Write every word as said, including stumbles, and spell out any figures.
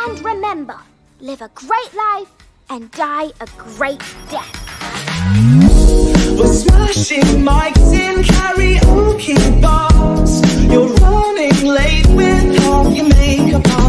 And remember, live a great life and die a great death. We're smashing mics in karaoke bars. You're running late with half your makeup on.